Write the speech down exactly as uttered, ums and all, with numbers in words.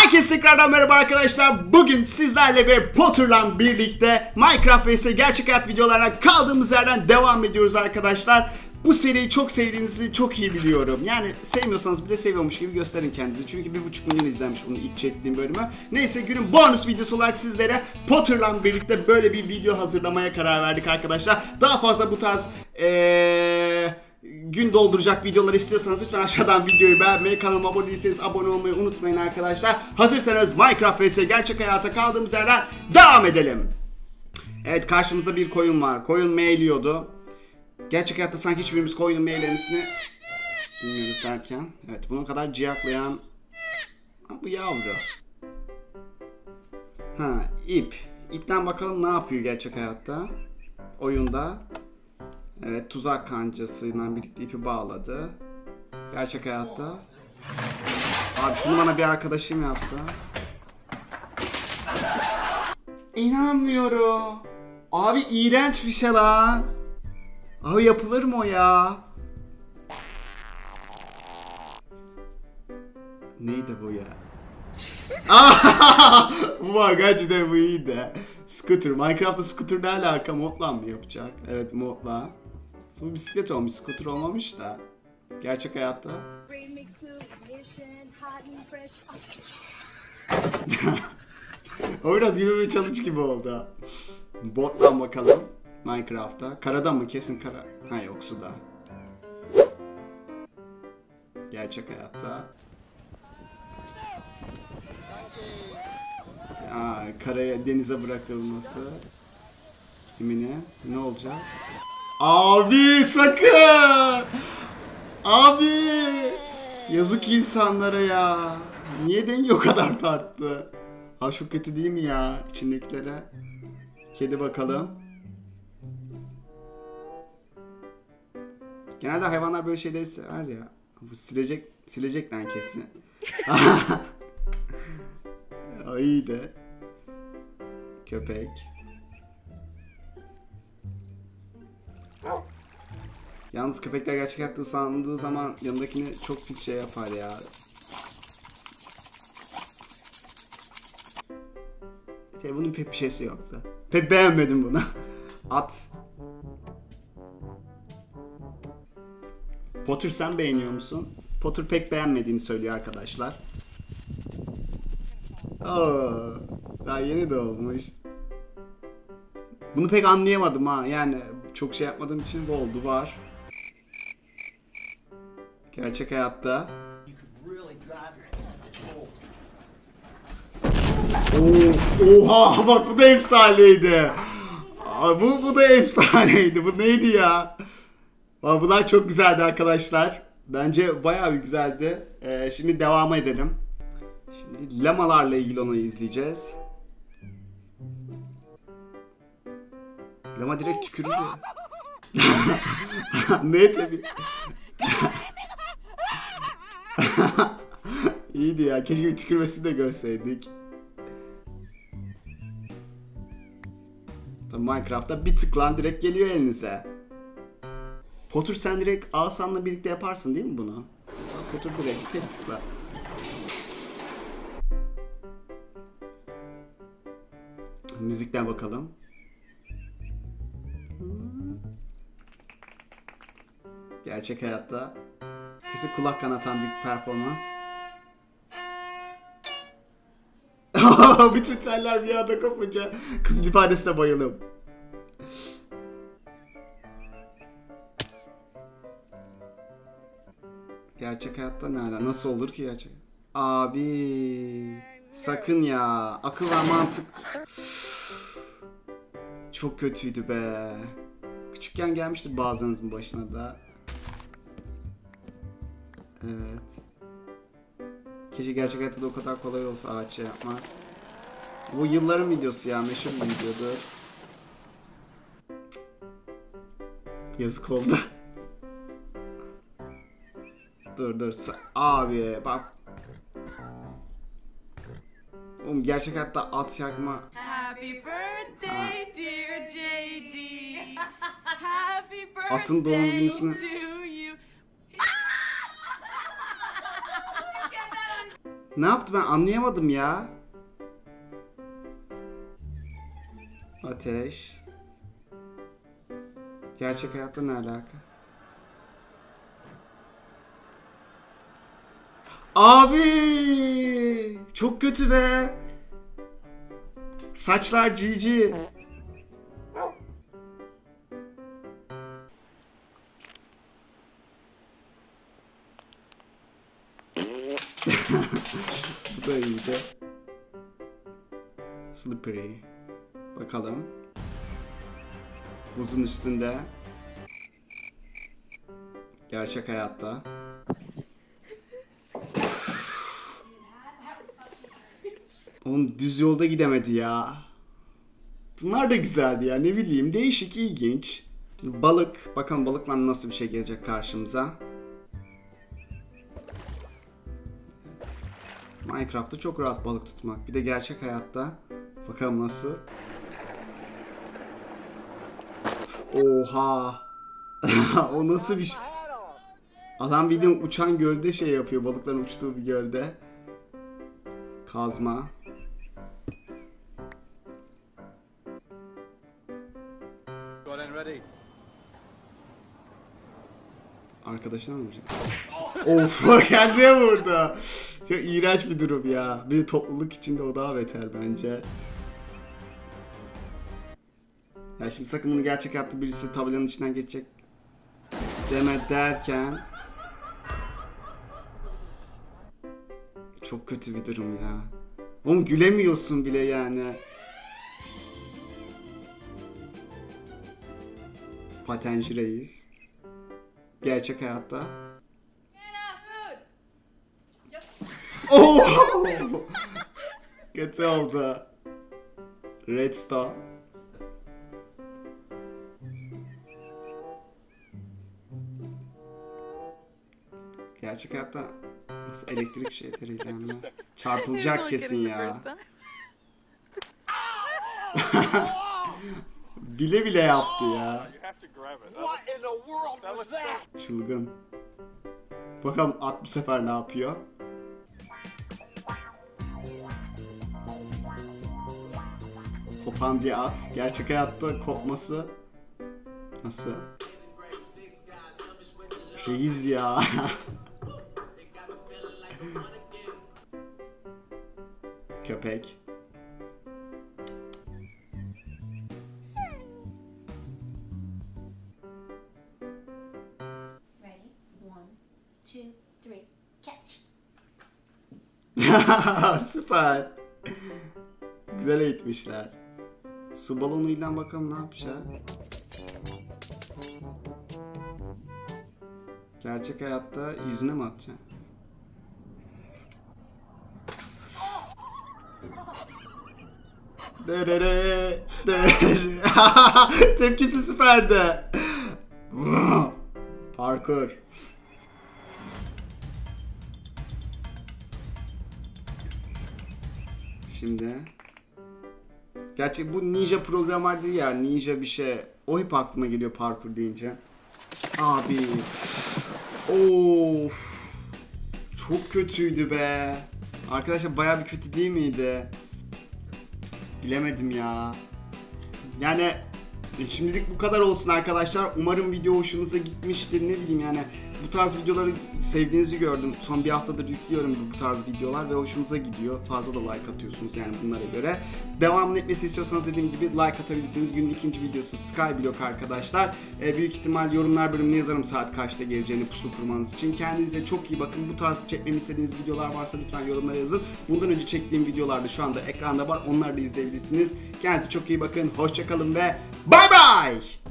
Herkese tekrardan merhaba arkadaşlar. Bugün sizlerle ve Potter'la birlikte Minecraft vs gerçek hayat videolarına kaldığımız yerden devam ediyoruz arkadaşlar. Bu seriyi çok sevdiğinizi çok iyi biliyorum. Yani sevmiyorsanız bile seviyormuş gibi gösterin kendinizi. Çünkü bir buçuk milyon izlenmiş bunu ilk çektiğim bölümü. Neyse, günün bonus videosu olarak sizlere Potter'la birlikte böyle bir video hazırlamaya karar verdik arkadaşlar. Daha fazla bu tarz ee... gün dolduracak videolar istiyorsanız lütfen aşağıdan videoyu beğenmeyi, kanalıma abone değilseniz abone olmayı unutmayın arkadaşlar. Hazırsanız Minecraft vs gerçek hayata kaldığımız yerden devam edelim. Evet, karşımızda bir koyun var. Koyun meğliyordu. Gerçek hayatta sanki hiçbirimiz koyunun meğlemesini bilmiyoruz derken. Evet, buna kadar ciyaklayan bu yavru. Ha, ip. İpten bakalım ne yapıyor gerçek hayatta. Oyunda. Evet, tuzak kancasıyla birlikte ipi bağladı. Gerçek hayatta. Abi şunu bana bir arkadaşım yapsa. İnanmıyorum. Abi iğrenç bir şey lan. Abi yapılır mı o ya? Neydi bu ya? Bu var, gerçekten bu iyiydi. Scooter. Minecraft'ta scooter ne alaka? Modla mı yapacak? Evet, modla. Bu bisiklet olmuş, scooter olmamış da. Gerçek hayatta. O biraz gibi bir challenge gibi oldu. Bot'tan bakalım. Minecraft'ta. Karadan mı? Kesin kara. Ha yok, suda. Gerçek hayatta. Ya, karaya, denize bırakılması. Kimine? Ne olacak? Abi sakın! Abi! Yazık insanlara ya. Niye denge o kadar tarttı? Abi çok kötü değil mi ya içindekilere? Kedi bakalım. Genelde hayvanlar böyle şeyleri sever ya. Bu silecek, silecek lan kesin. İyi de. Köpek. Yalnız köpekler gerçek hayatta ıslandığı zaman yanındakini çok pis şey yapar ya. Tabii bunun pek bir şeysi yoktu. Pek beğenmedim bunu. At. Potter, sen beğeniyor musun? Potter pek beğenmediğini söylüyor arkadaşlar. Oo, daha yeni doğmuş. Bunu pek anlayamadım ha. Yani çok şey yapmadığım için oldu var. Gerçek hayatta. Oh, oha bak, bu da efsaneydi. Bu bu da efsaneydi. Bu neydi ya? Bunlar çok güzeldi arkadaşlar. Bence bayağı bir güzeldi. Ee, şimdi devam edelim. Şimdi lamalarla ilgili onu izleyeceğiz. Lama direkt tükürüyor. Ne tabii. İyiydi ya. Keşke bir tükürmesini de görseydik. Minecraft'ta bir tıklan direkt geliyor elinize. Potter, sen direkt asanla birlikte yaparsın değil mi bunu? Potter direkt tek tıkla. Müzikten bakalım. Gerçek hayatta kesin kulak kanatan bir performans. Bütün teller bir anda kopunca kızın ifadesine bayıldım. Gerçek hayatta ne ala? Nasıl olur ki gerçek? Abi sakın ya. Akıl ve mantık. Çok kötüydü be. Küçükken gelmiştir bazılarınızın başına da. Evet. Keşke gerçek hayatta da o kadar kolay olsa ağaç şey yapmak. Bu yılların videosu ya, meşhur bir videodur. Yazık oldu. Dur dur. Abi bak. Oğlum gerçek hayatta at yakma. Happy birthday dear J D. Happy birthday. Atın doğum günüsünü. Ne yaptı ben anlayamadım ya. Ateş. Gerçek hayatta ne alaka? Abi! Çok kötü be. Saçlar cici. Bu da iyiydi. Slippery. Bakalım. Buzun üstünde. Gerçek hayatta. Oğlum düz yolda gidemedi ya. Bunlar da güzeldi ya, ne bileyim, değişik, ilginç. Balık. Bakalım balıkla nasıl bir şey gelecek karşımıza. Minecraft'ta çok rahat balık tutmak. Bir de gerçek hayatta. Bakalım nasıl. Oha. O nasıl bir şey? Adam bildiğin uçan gölde şey yapıyor. Balıkların uçtuğu bir gölde. Kazma. Arkadaşına mı vuracak? Of, kendine vurdu. Çok iğrenç bir durum ya. Bir de topluluk içinde o daha beter bence. Ya şimdi sakın bunu gerçek hayatta birisi tabelanın içinden geçecek deme derken. Çok kötü bir durum ya. Oğlum gülemiyorsun bile yani. Patenci reis. Gerçek hayatta. Oh! Kötü oldu. Redstone. Gerçek hayatta nasıl elektrik şeyleriyle yani. Çarpılacak kesin ya. Bile bile yaptı ya. Çılgın. Bakalım at bu sefer ne yapıyor? Kopan bir at. Gerçek hayatta kopması nasıl? Reis ya. Köpek. Ready? One, two, three, catch. Süper. Güzel eğitmişler. Su balonuyla bakalım ne yapacak. Gerçek hayatta yüzüne mi atacak? Derere, derere. Tepkisi süperdi. Parkur. Şimdi. Gerçi bu Ninja programmer değil ya, Ninja bir şey. O hep aklıma geliyor parkur deyince. Abi. Of. Çok kötüydü be. Arkadaşlar bayağı bir kötü değil miydi? Bilemedim ya. Yani şimdilik bu kadar olsun arkadaşlar. Umarım video hoşunuza gitmiştir. Ne bileyim yani bu tarz videoları sevdiğinizi gördüm. Son bir haftadır yüklüyorum bu tarz videolar ve hoşunuza gidiyor. Fazla da like atıyorsunuz yani bunlara göre. Devamlı etmesi istiyorsanız dediğim gibi like atabilirsiniz. Günün ikinci videosu Skyblock arkadaşlar. Ee, büyük ihtimal yorumlar bölümüne yazarım saat kaçta geleceğini pusu kurmanız için. Kendinize çok iyi bakın. Bu tarz çekmemi istediğiniz videolar varsa lütfen yorumlara yazın. Bundan önce çektiğim videolar da şu anda ekranda var. Onları da izleyebilirsiniz. Kendinize çok iyi bakın. Hoşça kalın ve bay bay.